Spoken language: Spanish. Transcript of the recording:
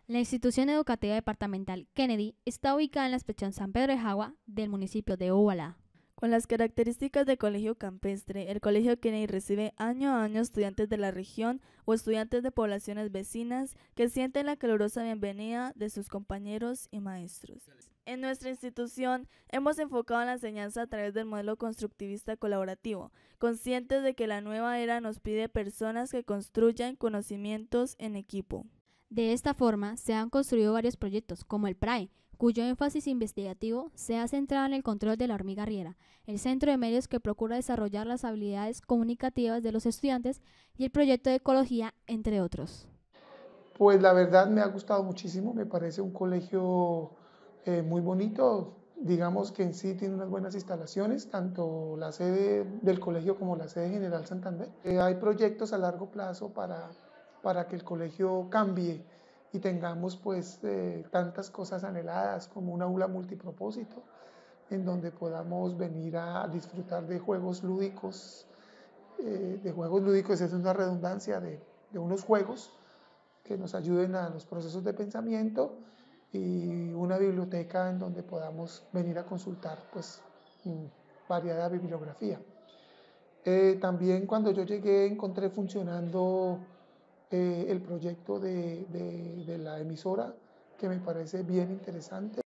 La institución educativa departamental Kennedy está ubicada en la expresión San Pedro de Jagua del municipio de Ubalá. Con las características de colegio campestre, el Colegio Kennedy recibe año a año estudiantes de la región o estudiantes de poblaciones vecinas que sienten la calurosa bienvenida de sus compañeros y maestros. En nuestra institución hemos enfocado la enseñanza a través del modelo constructivista colaborativo, conscientes de que la nueva era nos pide personas que construyan conocimientos en equipo. De esta forma, se han construido varios proyectos, como el PRAE, cuyo énfasis investigativo se ha centrado en el control de la hormiga arriera, el centro de medios que procura desarrollar las habilidades comunicativas de los estudiantes y el proyecto de ecología, entre otros. Pues la verdad me ha gustado muchísimo, me parece un colegio muy bonito, digamos que en sí tiene unas buenas instalaciones, tanto la sede del colegio como la sede General Santander. Hay proyectos a largo plazo para que el colegio cambie y tengamos pues tantas cosas anheladas como un aula multipropósito, en donde podamos venir a disfrutar de juegos lúdicos, es una redundancia de unos juegos que nos ayuden a los procesos de pensamiento y una biblioteca en donde podamos venir a consultar pues variada bibliografía. También cuando yo llegué encontré funcionando el proyecto de la emisora, que me parece bien interesante.